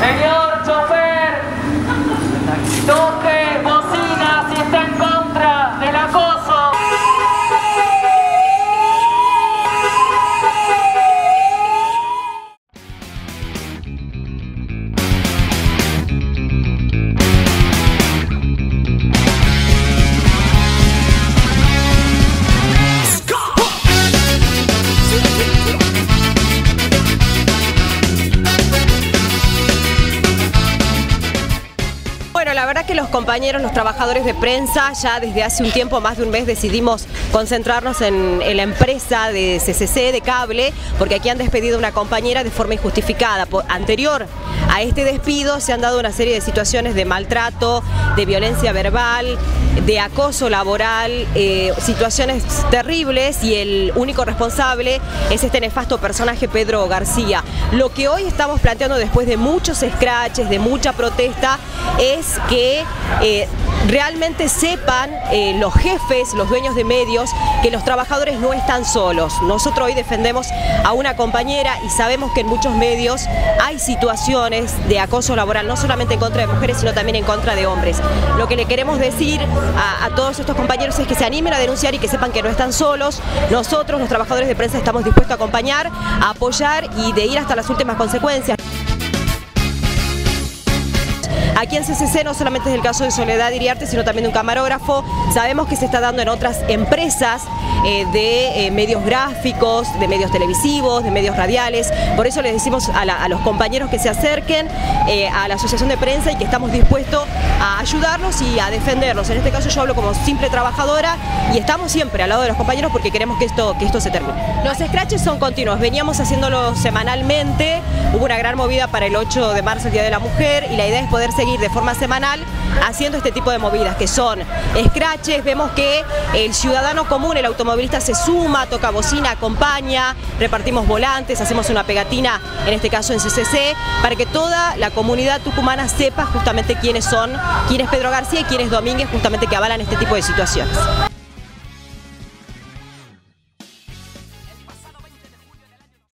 Señor chofer, toque bocina si está en contra del acoso. Bueno, la verdad que los compañeros, los trabajadores de prensa, ya desde hace un tiempo, más de un mes, decidimos concentrarnos en la empresa de CCC, de cable, porque aquí han despedido a una compañera de forma injustificada. Anterior a este despido se han dado una serie de situaciones de maltrato, de violencia verbal, de acoso laboral, situaciones terribles, y el único responsable es este nefasto personaje, Pedro García. Lo que hoy estamos planteando, después de muchos scratches, de mucha protesta, es que realmente sepan los jefes, los dueños de medios, que los trabajadores no están solos. Nosotros hoy defendemos a una compañera y sabemos que en muchos medios hay situaciones de acoso laboral, no solamente en contra de mujeres, sino también en contra de hombres. Lo que le queremos decir a todos estos compañeros es que se animen a denunciar y que sepan que no están solos. Nosotros, los trabajadores de prensa, estamos dispuestos a acompañar, a apoyar y de ir hasta las últimas consecuencias. Aquí en CCC no solamente es el caso de Soledad Iriarte, sino también de un camarógrafo. Sabemos que se está dando en otras empresas de medios gráficos, de medios televisivos, de medios radiales. Por eso les decimos a los compañeros que se acerquen a la asociación de prensa y que estamos dispuestos a ayudarlos y a defenderlos. En este caso yo hablo como simple trabajadora y estamos siempre al lado de los compañeros porque queremos que esto se termine. Los scratches son continuos, veníamos haciéndolo semanalmente. Hubo una gran movida para el 8 de marzo, el Día de la Mujer, y la idea es poder seguir de forma semanal haciendo este tipo de movidas que son scratches. Vemos que el ciudadano común, el automovilista, se suma, toca bocina, acompaña, repartimos volantes, hacemos una pegatina, en este caso en CCC, para que toda la comunidad tucumana sepa justamente quiénes son, quién es Pedro García y quién es Domínguez, justamente que avalan este tipo de situaciones.